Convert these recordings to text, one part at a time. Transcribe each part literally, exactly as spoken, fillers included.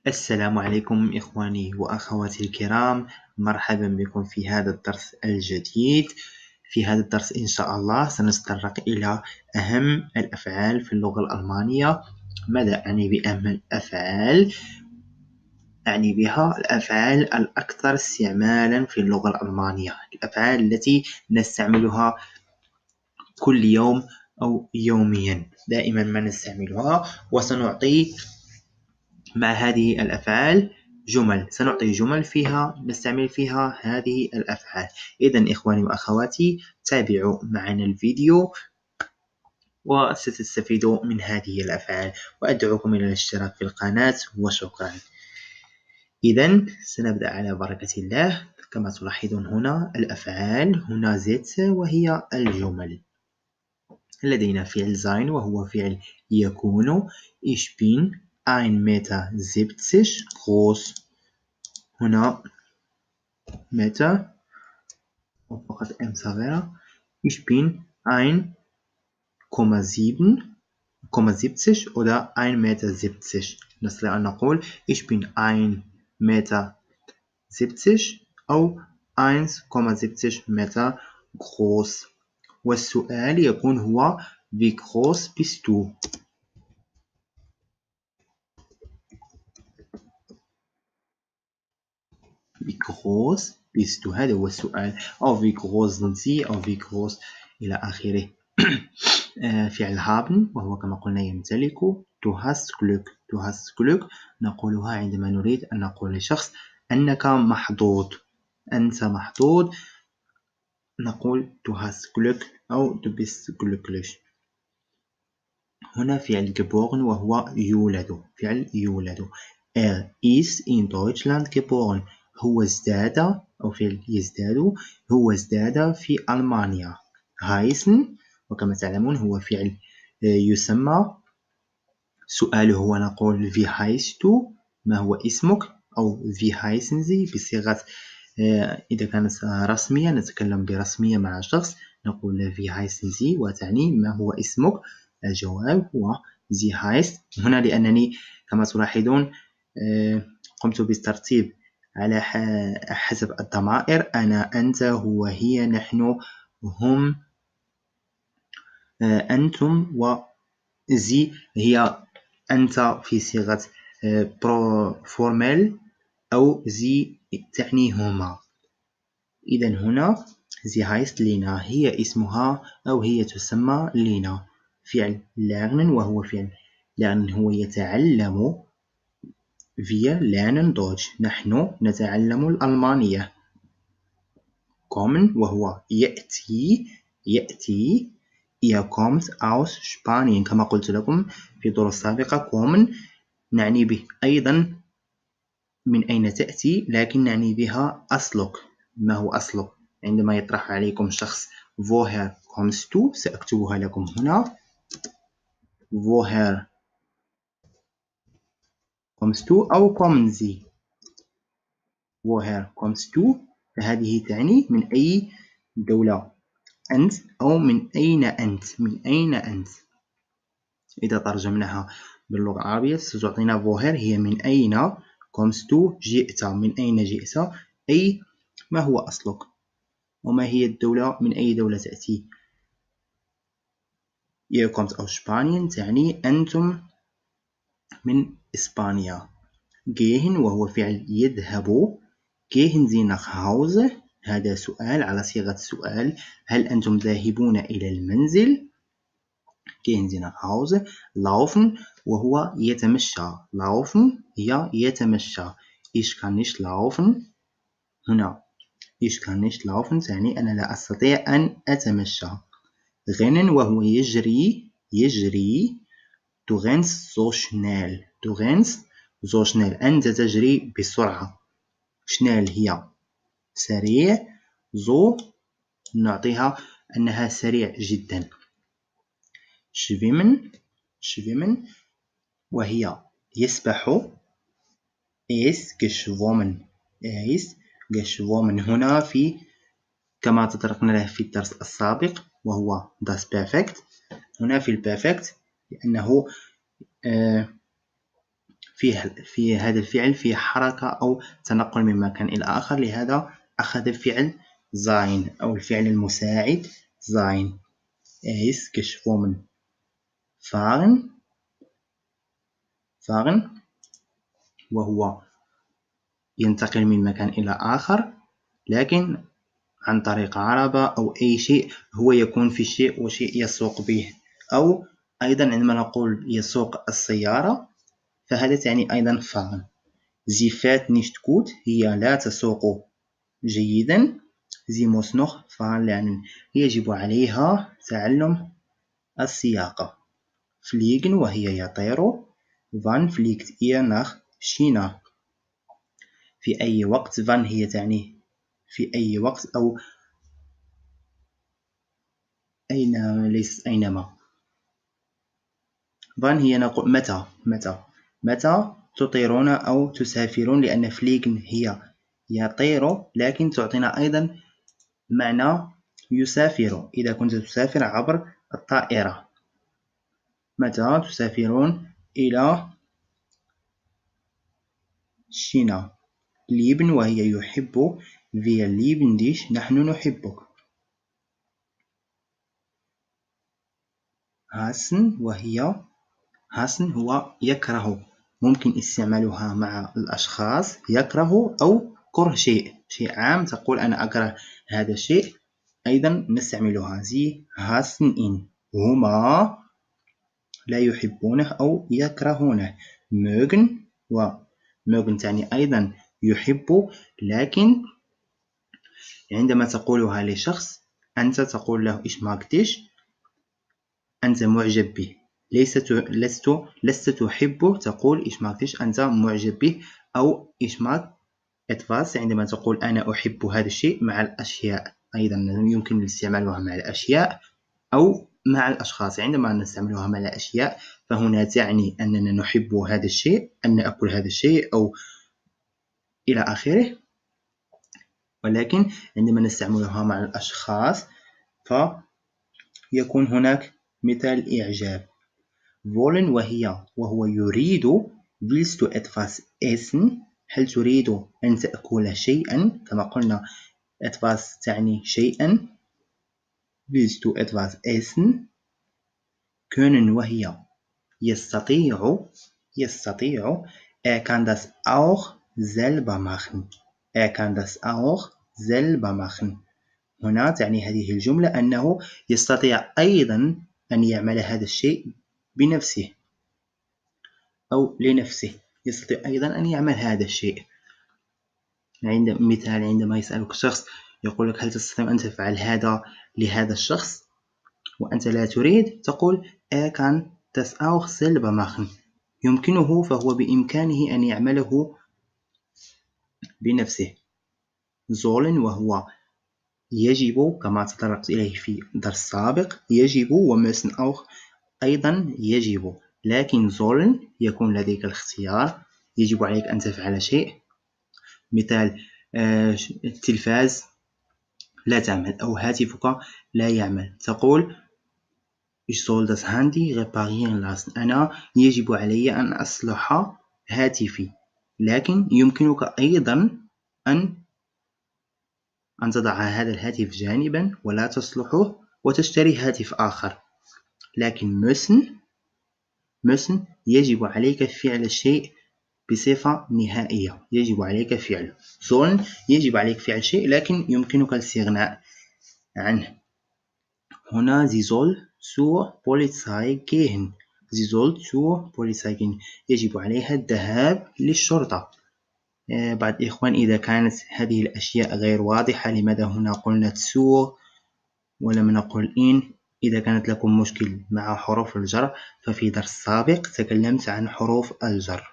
السلام عليكم إخواني وأخواتي الكرام، مرحبا بكم في هذا الدرس الجديد. في هذا الدرس إن شاء الله سنتطرق إلى أهم الأفعال في اللغة الألمانية. ماذا أعني بأهم الأفعال؟ أعني بها الأفعال الأكثر استعمالا في اللغة الألمانية، الأفعال التي نستعملها كل يوم أو يوميا، دائما ما نستعملها. وسنعطي مع هذه الأفعال جمل، سنعطي جمل فيها نستعمل فيها هذه الأفعال. إذن إخواني وأخواتي، تابعوا معنا الفيديو وستستفيدوا من هذه الأفعال، وأدعوكم إلى الاشتراك في القناة، وشكرا. إذن سنبدأ على بركة الله. كما تلاحظون هنا الأفعال، هنا زيت وهي الجمل. لدينا فعل sein وهو فعل يكون. Ich bin ein Meter siebzig groß. هنا متر وفقط ام صغيرة. Ich bin ein Komma sieben Komma siebzig oder ein Meter siebzig. نستطيع أن نقول Ich bin ein Meter siebzig أو eins Komma siebzig Meter groß. والسؤال يكون هو Wie groß bist du? Wie groß bist du؟ هذا هو السؤال. أو wie groß sind Sie أو wie groß إلى آخره. فعل haben وهو كما قلنا يمتلك. Du hast Glück. Du hast Glück نقولها عندما نريد أن نقول لشخص أنك محظوظ، أنت محظوظ، نقول du hast Glück أو du bist glücklich. هنا فعل geboren وهو يولد، فعل يولد. Er ist in Deutschland geboren. هو ازداد أو فعل يزداد، هو ازداد في ألمانيا. heißen وكما تعلمون هو فعل يسمى. سؤاله هو نقول wie heißt du؟ ما هو اسمك؟ أو wie heißen Sie بصيغة إذا كانت رسمية نتكلم برسمية مع شخص نقول wie heißen Sie وتعني ما هو اسمك. الجواب هو sie heißt. هنا لأنني كما تلاحظون قمت بالترتيب على حسب الضمائر، أنا، أنت، هو، هي، نحن، هم، أنتم، وزي هي أنت في صيغة فورمال أو زي تعني هما. إذن هنا sie heißt لينا، هي اسمها أو هي تسمى لينا. فعل lernen وهو فعل lernen هو يتعلم. wir lernen Deutsch نحن نتعلم الألمانية. kommen وهو يأتي، يأتي. ihr kommt aus Spanien كما قلت لكم في الدروس السابقة. kommen نعني به أيضا من أين تأتي، لكن نعني بها أصلك، ما هو أصلك. عندما يطرح عليكم شخص woher kommst du سأكتبها لكم هنا woher kommst du أو kommen Sie. woher kommst du فهذه تعني من أي دولة أنت أو من أين أنت، من أين أنت. إذا ترجمناها باللغة العربية ستعطينا woher هي من أين، kommst du جئت، من أين جئت، أي ما هو أصلك وما هي الدولة، من أي دولة تأتي. ihr kommt aus Spanien تعني أنتم من إسبانيا. gehen وهو فعل يذهب. gehen Sie nach Hause هذا سؤال على صيغة سؤال، هل أنتم ذاهبون إلى المنزل؟ gehen Sie nach Hause. laufen وهو يتمشى. laufen هي يتمشى. ich kann nicht laufen. هنا ich kann nicht laufen تعني أنا لا أستطيع أن أتمشى. rennen وهو يجري، يجري. du rennst so schnell. du rennst so schnell أنت تجري بسرعة. schnell هي سريع. so نعطيها أنها سريع جدا. schwimmen، schwimmen وهي يسبح. ist geschwommen. ist geschwommen هنا في كما تطرقنا له في الدرس السابق وهو das perfect. هنا في البرفكت لأنه فيه في هذا الفعل فيه حركة أو تنقل من مكان إلى آخر، لهذا أخذ فعل sein أو الفعل المساعد sein. Er ist geschwommen. fahren fahren وهو ينتقل من مكان إلى آخر، لكن عن طريق عربة أو أي شيء، هو يكون في شيء وشيء يسوق به. أو أيضا عندما نقول يسوق السيارة فهذا تعني أيضا fahren. Sie fährt nicht gut، هي لا تسوق جيدا. Sie muss noch fahren lernen، يجب عليها تعلم السياقة. fliegen وهي يطير. wann fliegt ihr nach China؟ في أي وقت. wann هي تعني في أي وقت أو أين، ليس أينما. wann هي نقول متى متى متى تطيرون أو تسافرون، لأن فليغن هي يطير لكن تعطينا أيضا معنى يسافر إذا كنت تسافر عبر الطائرة. متى تسافرون إلى شينا؟ lieben وهي يحب. wir lieben dich، نحن نحبك. hassen وهي hassen هو يكره، ممكن استعمالها مع الأشخاص يكره أو كره شيء شيء عام، تقول أنا أكره هذا الشيء، أيضا نستعملها. sie hassen ihn، هما لا يحبونه أو يكرهونه. mögen و mögen تعني أيضا يحب، لكن عندما تقولها لشخص أنت تقول له ich mag dich، أنت معجب به، ليست لست لست تحبه، تقول ich mag dich، أنت معجب به. أو ich mag etwas عندما تقول أنا أحب هذا الشيء مع الأشياء، أيضا يمكن استعمالها مع الأشياء أو مع الأشخاص. عندما نستعملها مع الأشياء فهنا تعني أننا نحب هذا الشيء، أن نأكل هذا الشيء أو إلى آخره. ولكن عندما نستعملها مع الأشخاص فيكون هناك مثال إعجاب. wollen وهي وهو يريد. willst du etwas essen؟ هل تريد أن تأكل شيئا؟ كما قلنا etwas تعني شيئا. willst du etwas essen؟ können وهي يستطيع يستطيع. er kann das auch selber machen. er kann das auch selber machen. هنا تعني هذه الجملة أنه يستطيع أيضا أن يعمل هذا الشيء بنفسه أو لنفسه، يستطيع أيضا أن يعمل هذا الشيء. عند مثال عندما يسألك شخص يقول لك هل تستطيع أن تفعل هذا لهذا الشخص وأنت لا تريد، تقول er kann das auch selber machen، يمكنه فهو بإمكانه أن يعمله بنفسه. sollen وهو يجب كما تطرقت إليه في درس سابق، يجب و müssen auch أيضا يجب، لكن sollen يكون لديك الاختيار، يجب عليك أن تفعل شيء. مثال التلفاز لا تعمل أو هاتفك لا يعمل، تقول ich soll das Handy reparieren lassen، أنا يجب علي أن أصلح هاتفي. لكن يمكنك أيضا أن أن تضع هذا الهاتف جانبا ولا تصلحه وتشتري هاتف آخر. لكن müssen müssen يجب عليك فعل الشيء بصفة نهائية، يجب عليك فعله. sollen يجب عليك فعل شيء لكن يمكنك الاستغناء عنه. هنا sie soll zur Polizei gehen. sie soll zur Polizei gehen، يجب عليها الذهاب للشرطة. بعض الإخوان إذا كانت هذه الأشياء غير واضحة لماذا هنا قلنا zur ولم نقل in؟ إذا كانت لكم مشكل مع حروف الجر ففي درس سابق تكلمت عن حروف الجر.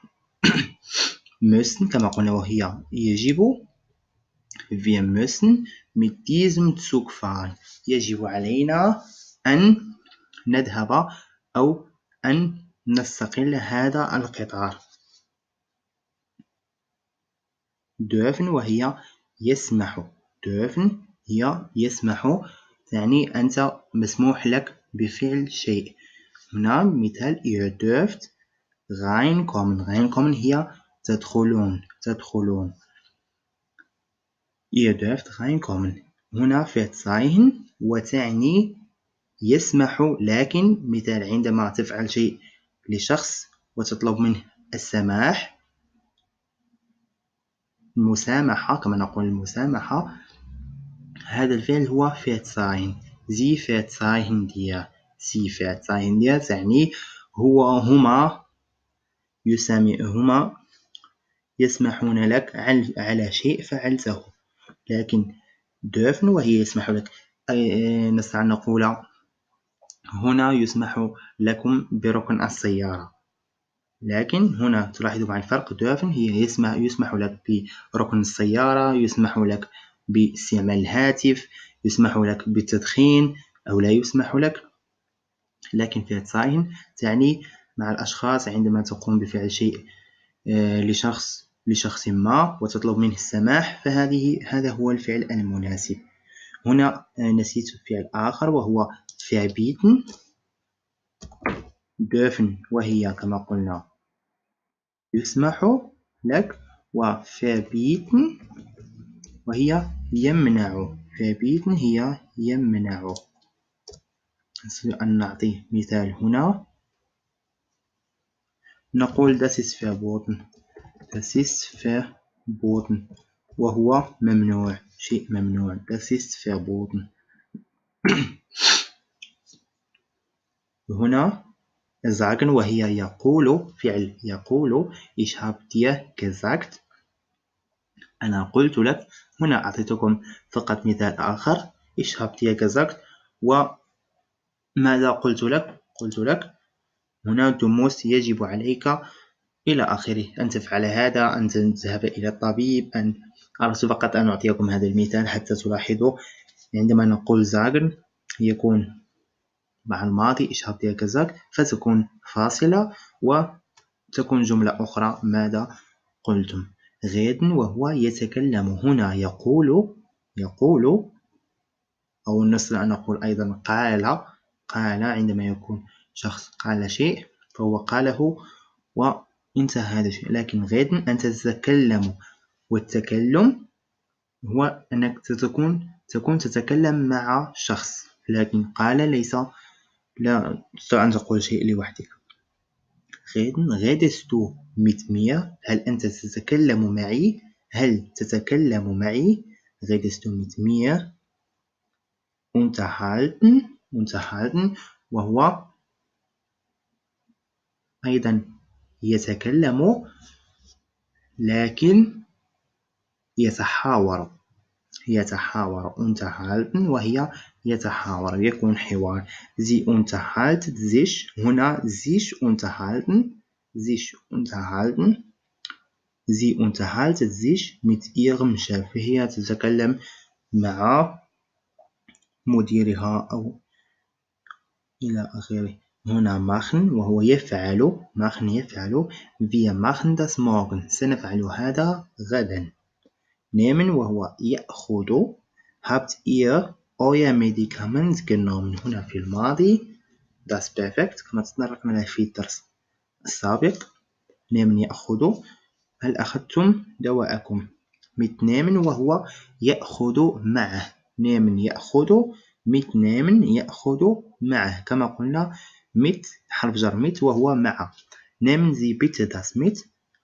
müssen كما قلنا وهي يجب. wir müssen mit diesem Zug fahren، يجب علينا أن نذهب أو أن نستقل هذا القطار. dürfen وهي يسمح. dürfen هي يسمح، يعني أنت مسموح لك بفعل شيء. هنا مثال ihr dürft reinkommen reinkommen هي تدخلون تدخلون. ihr dürft reinkommen هنا فعل sein وتعني يسمح، لكن مثال عندما تفعل شيء لشخص وتطلب منه السماح، المسامحة كما نقول المسامحة، هذا الفعل هو فعل sein. Sie verzeihen dir Sie verzeihen dir تعني هو هما يسامحهما يسمحون لك على شيء فعلته. لكن dürfen وهي يسمح لك، أي نستطيع أن نقول هنا يسمح لكم بركن السيارة، لكن هنا تلاحظ مع الفرق dürfen هي يسمح, يسمح لك بركن السيارة، يسمح لك باستعمال الهاتف، يسمح لك بالتدخين أو لا يسمح لك. لكن فعل sein تعني مع الأشخاص عندما تقوم بفعل شيء لشخص لشخص ما وتطلب منه السماح، فهذه هذا هو الفعل المناسب. هنا نسيت فعل آخر وهو verbieten. dürfen وهي كما قلنا يسمح لك، و verbieten وهي يمنع. verbieten هي يمنع. نستطيع أن نعطي مثال هنا، نقول das ist verboten das ist verboten وهو ممنوع، شيء ممنوع. das ist verboten. هنا sagen وهي يقول، فعل يقول ich habe dir gesagt أنا قلت لك. هنا أعطيتكم فقط مثال آخر ich habe dir gesagt وماذا قلت لك؟ قلت لك هنا du musst يجب عليك إلى آخره، أن تفعل هذا، أن تذهب إلى الطبيب، أن أردت فقط أن أعطيكم هذا المثال حتى تلاحظوا عندما نقول sagen يكون مع الماضي ich habe dir gesagt فتكون فاصلة وتكون جملة أخرى ماذا قلتم. reden وهو يتكلم، هنا يقول يقول أو نستطيع أن نقول أيضا قال قال عندما يكون شخص قال شيء فهو قاله وانتهى هذا الشيء. لكن reden أنت تتكلم، والتكلم هو أنك تكون تكون تتكلم مع شخص، لكن قال ليس، لا تستطيع أن تقول شيء لوحدك. reden redest du mit mir هل أنت تتكلم معي؟ هل تتكلم معي؟ redest du mit mir. unterhalten unterhalten وهو أيضا يتكلم لكن يتحاور يتحاور unterhalten وهي يتحاور، يكون حوار. sie unterhalten sich هنا sich unterhalten sich unterhalten sie unterhalten sich mit ihrem Chef هي تتكلم مع مديرها أو إلى آخره. هنا machen وهو يفعل machen يفعل wir machen das morgen سنفعل هذا غدا. nehmen وهو يأخذ habt ihr euer Medikament genommen هنا في الماضي das perfect كما تطرقنا له في الدرس السابق. nehmen يأخذ هل أخذتم دواءكم. mitnehmen وهو يأخذ معه nehmen يأخذ mitnehmen يأخذ معه كما قلنا mit حرف جر mit وهو مع. nehmen Sie bitte das mit.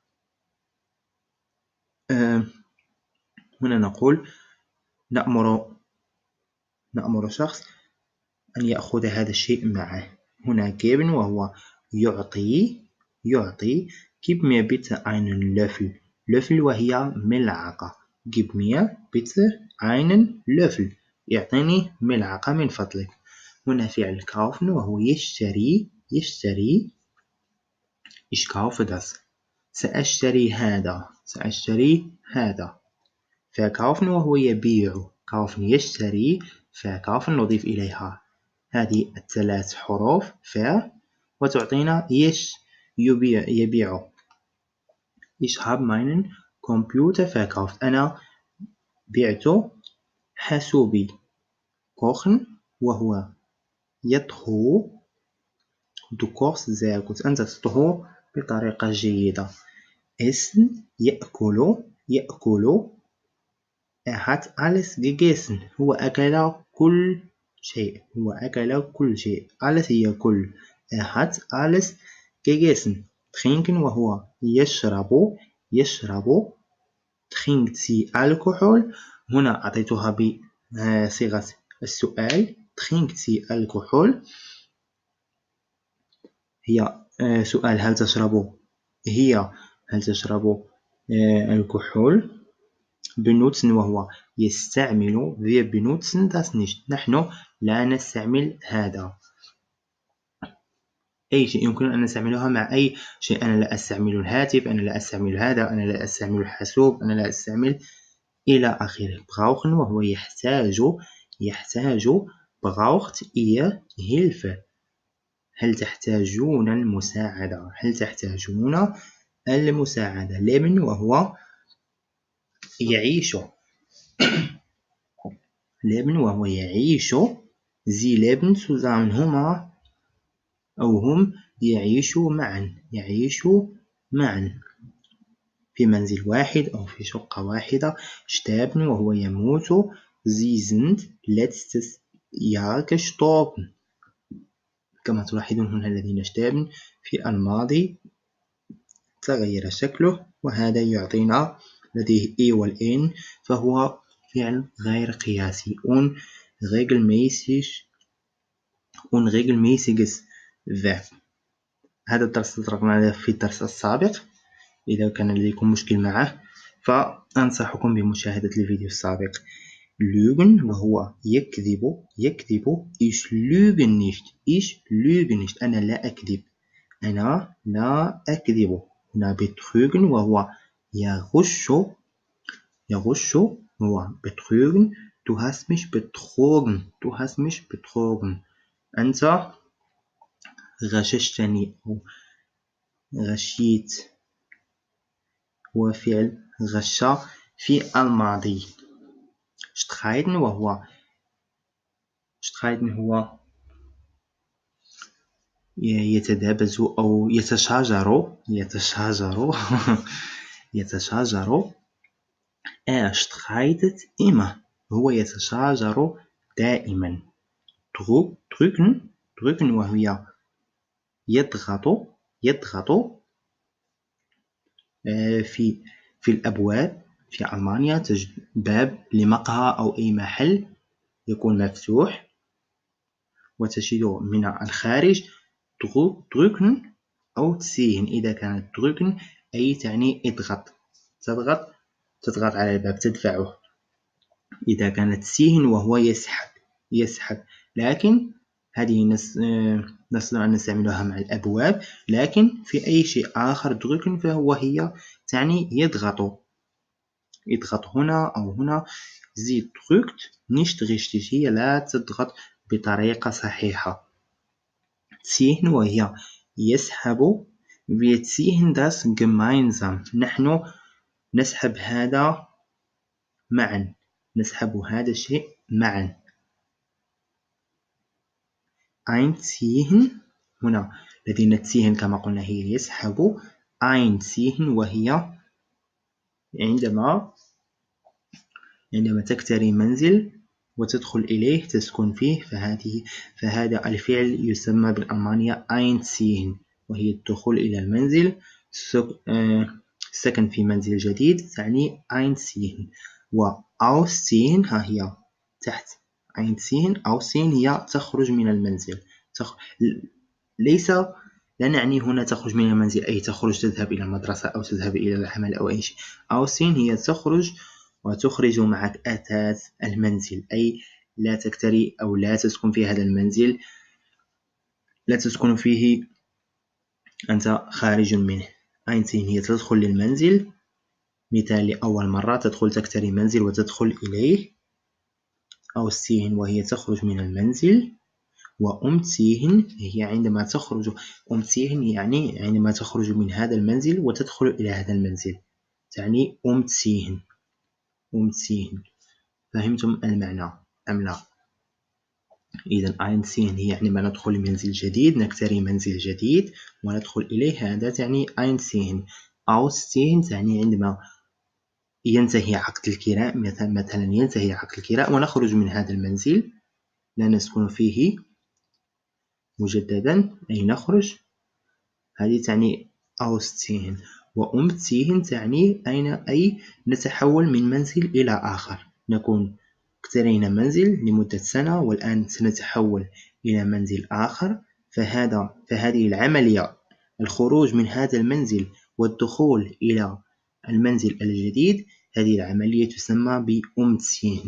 أه هنا نقول نأمر نأمر شخص أن يأخذ هذا الشيء معه. هنا geben وهو يعطي يعطي gib mir bitte einen Löffel Löffel وهي ملعقة. gib mir bitte einen Löffel يعطيني ملعقة من فضلك. هنا فعل kaufen وهو يشتري يشتري ich kaufe das سأشتري هذا سأشتري هذا. verkaufen وهو يبيع kaufen يشتري verkaufen نضيف إليها هذه الثلاث حروف ver وتعطينا يش يبيع يبيع. ich habe meinen Computer verkauft أنا بعت حاسوبي. kochen وهو يطهو du kochst sehr gut أنت تطهو بطريقة جيدة. essen يأكل يأكل. er hat alles gegessen هو أكل كل شيء هو أكل كل شيء. alles هي كل. er hat alles gegessen. trinken وهو يشرب يشرب. trinkt sie Alkohol. هنا أعطيتها بصيغة السؤال. trinkt sie Alkohol هي سؤال هل تشرب هي هل تشرب الكحول. benutzen وهو يستعمل. wir benutzen das nicht نحن لا نستعمل هذا. أي شيء يمكن أن نستعملها مع أي شيء. أنا لا أستعمل الهاتف، أنا لا أستعمل هذا، أنا لا أستعمل الحاسوب، أنا لا أستعمل إلى آخره. brauchen وهو يحتاج يحتاج. braucht ihr Hilfe هل تحتاجون المساعدة هل تحتاجون المساعدة. leben وهو يعيش leben وهو يعيش. sie leben zusammen هما أو هم يعيشوا معا يعيشوا معا في منزل واحد أو في شقة واحدة. sterben وهو يموت. sie sind letztes Jahr gestorben. كما تلاحظون هنا الذين sterben في الماضي تغير شكله، وهذا يعطينا لديه e والn فهو فعل غير قياسي. unregelmäßig unregelmäßiges Verb. هذا الدرس تطرقنا في الدرس السابق. إذا كان لديكم مشكل معه فأنصحكم بمشاهدة الفيديو السابق. lügen وهو يكذب يكذب. ich lüge nicht ich lüge nicht أنا لا أكذب أنا لا أكذب. هنا betrügen وهو يغش يغش هو betrügen. du hast mich betrogen du hast mich betrogen أنت غششتني أو غشيت. هو فعل غش في الماضي. streiten وهو streiten هو يتدابز أو يتشاجر يتشاجر يتشاجر. er streitet immer هو يتشاجر دائما. drücken drücken وهي يضغط يضغط. في في الأبواب في ألمانيا تجد باب لمقهى أو أي محل يكون مفتوح وتجده من الخارج drücken أو ziehen. إذا كانت drücken أي تعني اضغط تضغط تضغط على الباب تدفعه. إذا كانت ziehen وهو يسحب يسحب. لكن هذه نستطيع أن نستعملها مع الأبواب، لكن في أي شيء آخر drücken فهو هي تعني يضغط يضغط هنا أو هنا. sie drückt nicht richtig هي لا تضغط بطريقة صحيحة. ziehen وهي يسحب. wir ziehen das gemeinsam نحن نسحب هذا معا نسحب هذا الشيء معا. einziehen هنا الذين ziehen كما قلنا هي يسحب. einziehen وهي عندما عندما تكتري منزل وتدخل إليه تسكن فيه فهذه فهذا الفعل يسمى بالألمانية einziehen وهي الدخول إلى المنزل. سكن في منزل جديد تعني einziehen. و ausziehen ها هي تحت einziehen. ausziehen هي تخرج من المنزل. تخ... ليس لا نعني هنا تخرج من المنزل أي تخرج تذهب إلى المدرسة أو تذهب إلى العمل أو أي شيء. ausziehen هي تخرج وتخرج معك أثاث المنزل أي لا تكتري أو لا تسكن في هذا المنزل لا تسكن فيه أنت خارج منه. einziehen هي تدخل للمنزل. مثال لأول مرة تدخل تكتري منزل وتدخل إليه. ausziehen وهي تخرج من المنزل. وumziehen هي عندما تخرج umziehen يعني عندما تخرج من هذا المنزل وتدخل إلى هذا المنزل تعني umziehen umziehen. فهمتم المعنى أم لا؟ إذا einziehen هي يعني ما ندخل منزل جديد، نكتري منزل جديد وندخل إليه، هذا تعني einziehen. ausziehen تعني عندما ينتهي عقد الكراء، مثلا ينتهي عقد الكراء ونخرج من هذا المنزل، لا نسكن فيه مجددا، أي نخرج، هذه تعني ausziehen. وumziehen تعني أين أي نتحول من منزل إلى آخر، نكون اقترينا منزل لمدة سنة والآن سنتحول إلى منزل آخر، فهذا فهذه العملية الخروج من هذا المنزل والدخول إلى المنزل الجديد، هذه العملية تسمى بumziehen.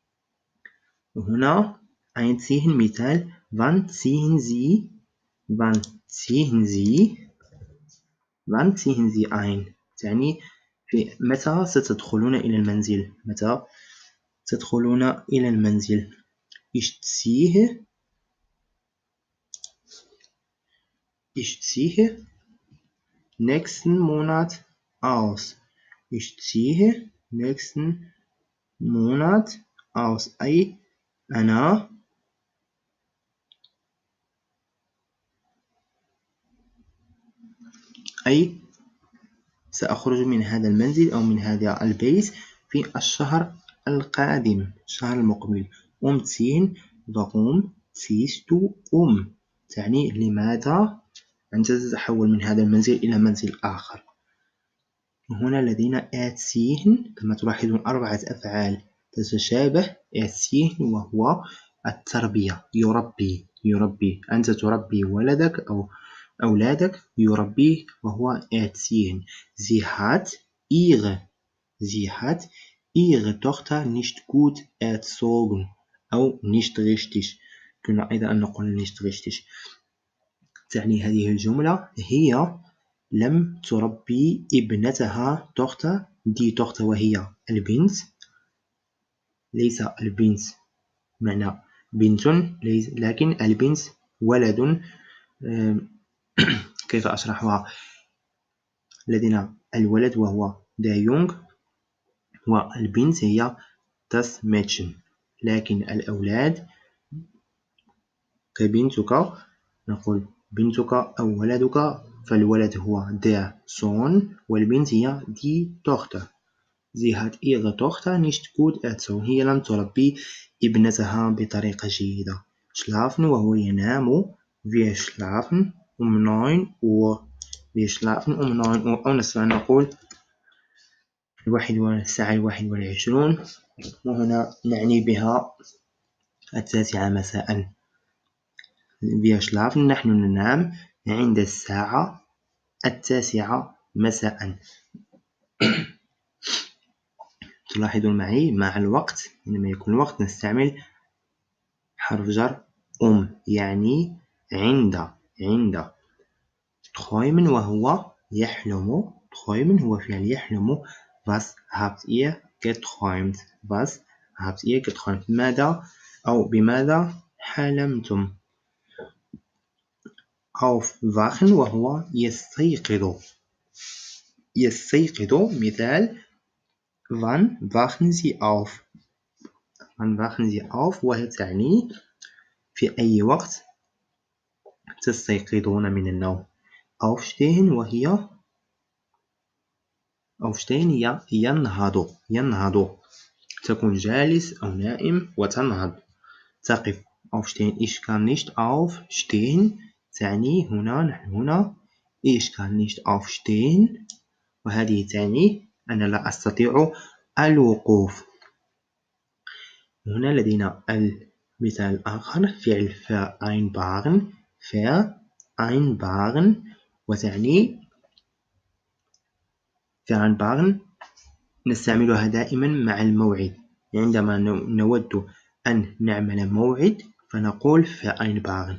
هنا einziehen مثال wann ziehen Sie wann ziehen Sie wann ziehen Sie ein تعني في متى ستدخلون إلى المنزل، متى تدخلون إلى المنزل. ich ziehe ich ziehe nächsten Monat aus ich ziehe nächsten Monat aus أي أنا أي سأخرج من هذا المنزل أو من هذا البيت في الشهر القادم، الشهر المقبل. umziehen warum ziehst du um تعني لماذا أنت تتحول من هذا المنزل إلى منزل آخر. هنا لدينا erziehen، كما تلاحظون أربعة أفعال تتشابه. erziehen وهو التربية، يربي يربي أنت تربي ولدك أو أولادك، يربيه وهو erziehen. sie hat ihre sie hat ihre Tochter nicht gut erzogen أو nicht richtig، كنا أيضا أن نقول nicht richtig. تعني هذه الجملة هي لم تربي ابنتها Tochter die Tochter وهي البنت، ليس البنت معنى بنت لكن البنت ولد. كيف أشرحها؟ لدينا الولد وهو der Jung والبنت هي das Mädchen، لكن الأولاد كبنتك نقول بنتك أو ولدك، فالولد هو der Sohn والبنت هي die Tochter. sie hat ihre Tochter nicht gut erzogen هي لم تربي ابنتها بطريقة جيدة. schlafen وهو ينام wir schlafen um neun Uhr wir schlafen um neun Uhr، أو نستطيع أن نقول الواحد الساعة الواحد والعشرون، وهنا نعني بها التاسعة مساء. wir schlafen نحن ننام عند الساعة التاسعة مساء. تلاحظون معي مع الوقت عندما يكون الوقت نستعمل حرف جر أم يعني عند عند. träumen وهو يحلم träumen هو فعل يحلم. was habt ihr geträumt was habt ihr geträumt ماذا أو بماذا حلمتم. aufwachen وهو يستيقظ يستيقظ مثال wann wachen Sie auf wann wachen Sie auf وهي تعني في أي وقت تستيقظون من النوم. aufstehen وهي aufstehen هي ينهض ينهض، تكون جالس أو نائم وتنهض تقف. aufstehen ich kann nicht aufstehen تعني هنا نحن هنا ich kann nicht aufstehen، وهذه تعني أنا لا أستطيع الوقوف. هنا لدينا المثال الآخر فعل vereinbaren vereinbaren وتعني vereinbaren نستعملها دائما مع الموعد، عندما نود أن نعمل موعد فنقول vereinbaren.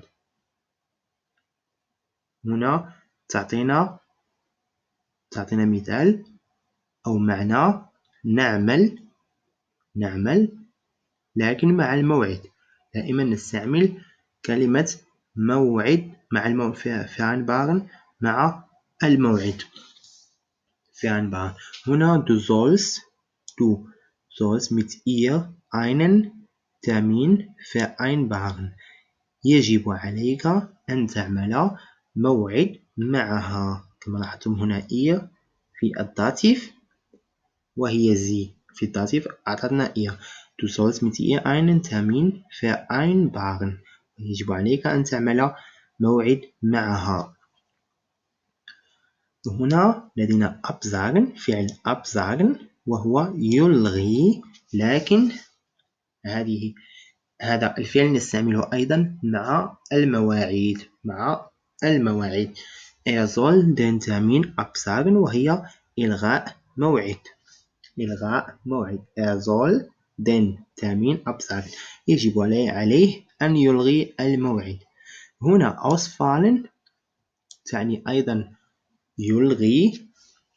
هنا تعطينا تعطينا مثال أو معنى نعمل نعمل لكن مع الموعد، دائما نستعمل كلمة موعد مع الموعد vereinbaren مع الموعد vereinbaren. هنا du sollst du sollst mit ihr einen Termin vereinbaren. يجب عليك أن تعمل موعد معها. كما لاحظتم هنا إيه في الداتيف وهي زي في الداتيف أعطتنا إيه. Du sollst mit ihr einen Termin vereinbaren. يجب عليك أن تعمل موعد معها. هنا لدينا absagen فعل absagen وهو يلغي، لكن هذه هذا الفعل نستعمله أيضا مع المواعيد مع المواعيد. Er soll den Termin absagen وهي إلغاء موعد إلغاء موعد. Er soll den Termin absagen. يجب عليه أن يلغي الموعد. هنا ausfallen تعني أيضا يلغي،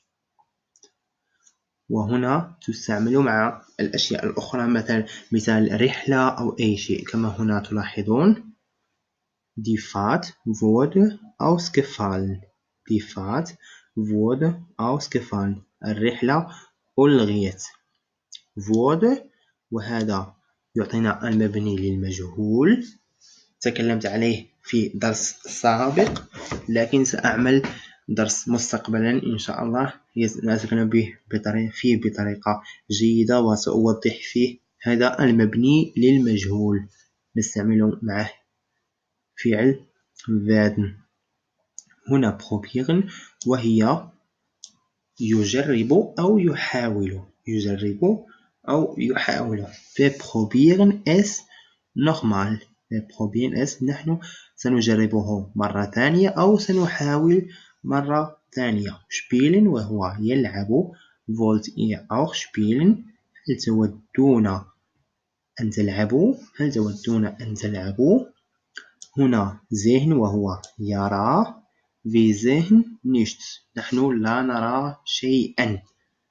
وهنا تستعمل مع الأشياء الأخرى مثل مثال رحلة أو أي شيء. كما هنا تلاحظون Die Fahrt wurde ausgefallen. Die Fahrt wurde ausgefallen. الرحلة ألغيت. wurde وهذا يعطينا المبني للمجهول، تكلمت عليه في درس سابق، لكن سأعمل درس مستقبلا إن شاء الله سأتكلم به بطريقة فيه بطريقة جيدة، وسأوضح فيه هذا المبني للمجهول نستعمل معه فعل werden. هنا probieren وهي يجرب أو يحاول يجرب أو يحاول. Wir probieren es nochmal. Wir probieren es نحن سنجربه مرة ثانية أو سنحاول مرة ثانية. spielen وهو يلعب. wollt ihr auch spielen؟ هل تودون أن تلعبوا؟ هل تودون أن تلعبوا؟ هنا sehen وهو يرى. wir sehen nichts. نحن لا نرى شيئا.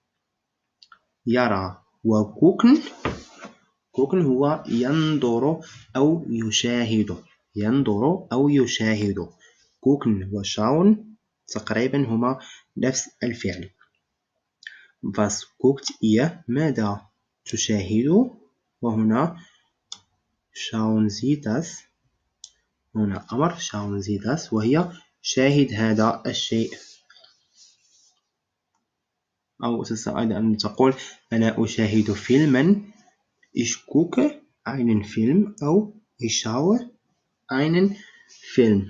يرى. وgucken gucken هو ينظر أو يشاهد ينظر أو يشاهد. gucken وschauen تقريبا هما نفس الفعل. was guckt ihr؟ ماذا تشاهد؟ وهنا schauen Sie das. هنا أمر schauen Sie das وهي شاهد هذا الشيء. أو تستطيع أن تقول أنا أشاهد فيلما. Ich gucke einen Film أو ich schaue einen Film.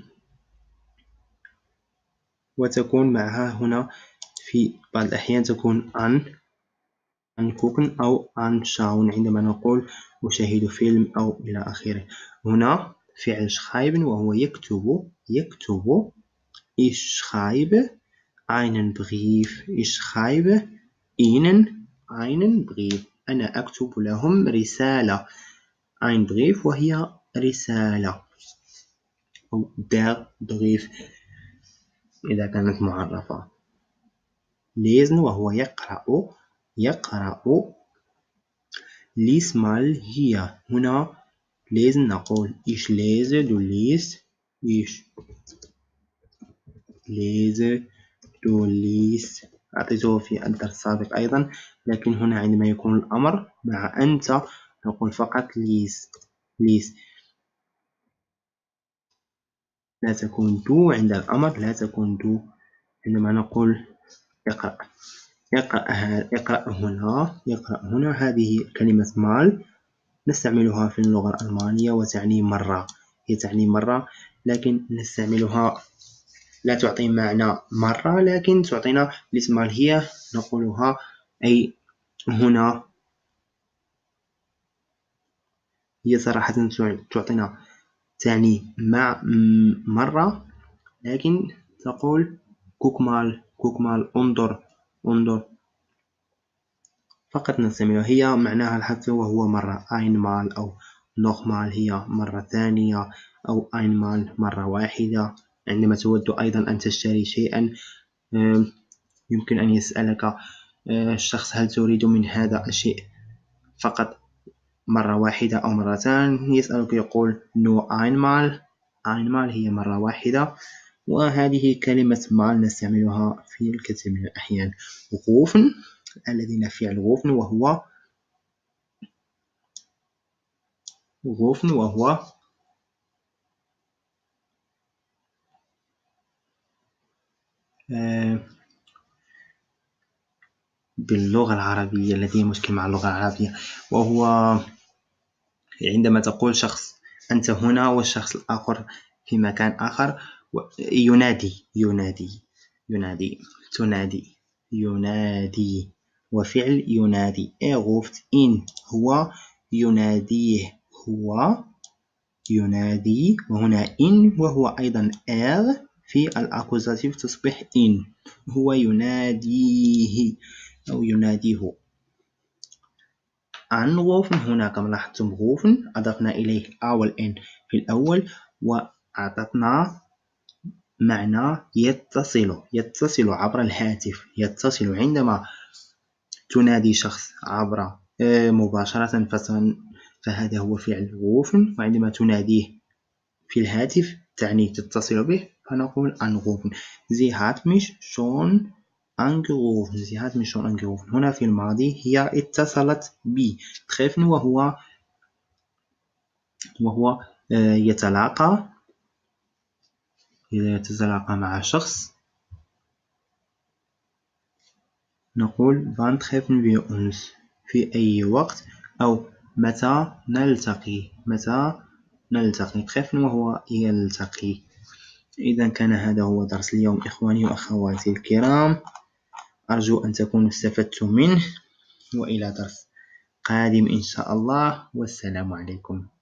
وتكون معها هنا في بعض الأحيان تكون an angucken أو anschauen عندما نقول أشاهد فيلم أو إلى آخره. هنا فعل schreiben وهو يكتب يكتب. Ich schreibe einen Brief. Ich schreibe Ihnen einen Brief. أنا أكتب لهم رسالة. ein Brief وهي رسالة أو der Brief إذا كانت معرفة. lesen وهو يقرأ يقرأ. lies mal hier. هنا lesen نقول ich lese du liest. ich lese du liest. أعطيته في الدرس السابق أيضا، لكن هنا عندما يكون الأمر مع أنت نقول فقط lies lies. لا تكون دو عند الأمر، لا تكون دو عندما نقول اقرأ. يقرأ اقرأ هنا يقرأ هنا. هذه كلمة مال نستعملها في اللغة الألمانية وتعني مرة. هي تعني مرة، لكن نستعملها لا تعطي معنى مرة، لكن تعطينا الاسم هي نقولها أي هنا. هي صراحة تعطينا تعني مع مرة، لكن تقول كوكمال كوكمال انظر انظر فقط نستعملها. هي معناها الحث وهو مرة einmal أو nochmal هي مرة ثانية أو einmal مرة واحدة. عندما تود أيضا أن تشتري شيئا يمكن أن يسألك الشخص هل تريد من هذا الشيء فقط مرة واحدة أو مرتان، يسألك يقول no einmal. einmal هي مرة واحدة. وهذه كلمة مال نستعملها في الكثير من الأحيان. غوفن الذين فعل غوفن وهو غوفن وهو باللغة العربية، لدي مشكل مع اللغة العربية، وهو عندما تقول شخص أنت هنا والشخص الآخر في مكان آخر، ينادي ينادي ينادي تنادي ينادي وفعل ينادي. Er ruft ihn هو يناديه هو ينادي، وهنا إن وهو أيضا er في الأكوزاتيف تصبح إن، هو يناديه أو يناديه. anrufen هنا كما لاحظتم rufen أضفنا إليه a وال n في الأول وأعطتنا معنى يتصل يتصل عبر الهاتف. يتصل عندما تنادي شخص عبر مباشرة فهذا هو فعل rufen، وعندما تناديه في الهاتف تعني تتصل به فنقول anrufen. Sie hat mich schon angerufen. Sie hat mich schon angerufen. هنا في الماضي هي اتصلت بي. treffen وهو وهو يتلاقى إذا يتلاقى مع شخص نقول wann treffen wir uns في أي وقت أو متى نلتقي متى نلتقي. treffen وهو يلتقي. إذا كان هذا هو درس اليوم إخواني وأخواتي الكرام، أرجو أن تكونوا استفدتم منه، وإلى درس قادم إن شاء الله، والسلام عليكم.